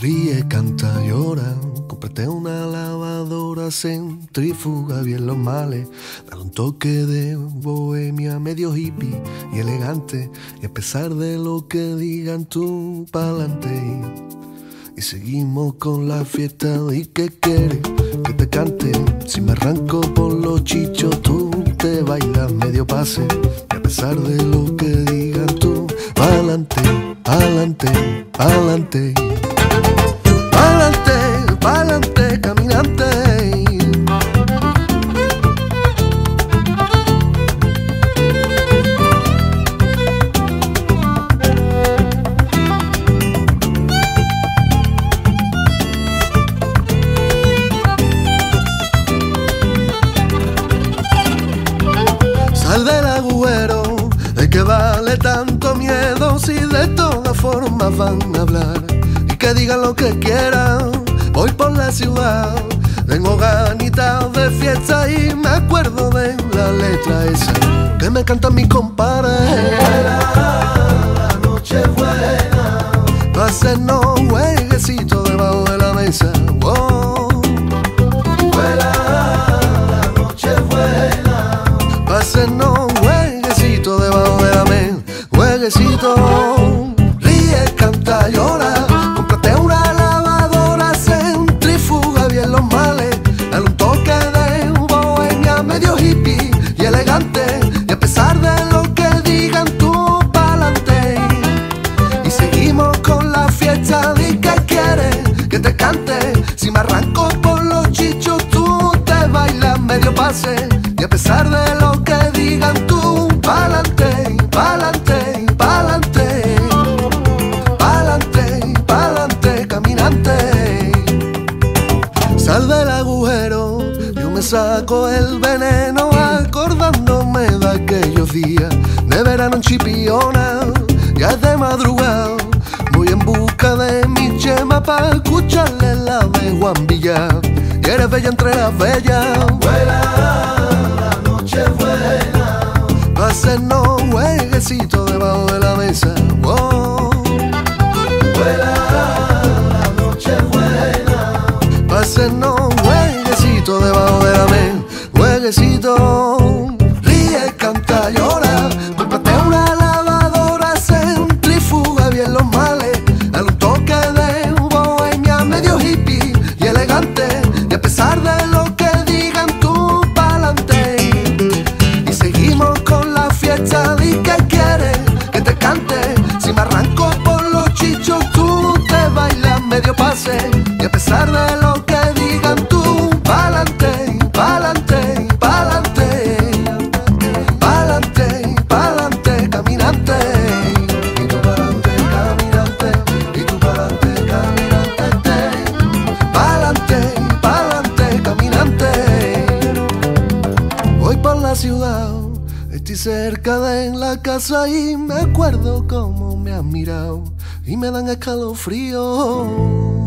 Ríe, canta, llora, cómprate una lavadora centrífuga, bien los males, dale un toque de bohemia medio hippie y elegante, y a pesar de lo que digan tú, pa'lante. Y seguimos con la fiesta. ¿Y qué quieres que te cante? Si me arranco por los chichos, tú te bailas medio pase, y a pesar de lo que digan tú, pa'lante, pa'lante, pa'lante. Pa'lante, pa'lante, caminante. Sal del agujero, ¿de qué vale tanto miedo si de todas formas van a hablar? Que digan lo que quieran, voy por la ciudad, tengo ganitas de fiesta y me acuerdo de la letra esa que me cantan mis compadres. La noche buena, pa' hacernos jueguecito debajo de la mesa. Oh. Vuela la noche buena, pa' hacernos jueguecito debajo de la mesa. Jueguecito, ríe, canta, llora. Y a pesar de lo que digan tú, pa'lante. Y seguimos con la fiesta. ¿Y qué quieres que te cante? Si me arranco por los chichos, tú te bailas medio pase. Y a pesar de lo que digan tú, pa'lante, pa'lante, pa'lante. Pa'lante, pa'lante, caminante. Sal del agujero, yo me saco el veneno, acordándome de aquellos días de verano en Chipiona. Ya es de madrugada, voy en busca de mi chema pa' escucharle la de Juan Villar. Y eres bella entre las bellas. Vuela la noche buena, pa' hacernos jueguecito debajo de la mesa. Oh. Vuela la noche buena, pa' hacernos jueguecito debajo de la mesa. Jueguecito, ríe, canta, llora, cómprate una lavadora centrífuga, bien los males, dale un toque de bohemia medio hippie y elegante, y a pesar de lo que digan tú, pa'lante. Y seguimos con la fiesta. ¿Y qué quieres que te cante? Si me arranco por los chichos, tú te bailas medio pase, y a pesar de lo que digan tú, pa'lante, pa'lante. Ciudad, estoy cerca de la casa y me acuerdo cómo me has mirado y me dan escalofríos.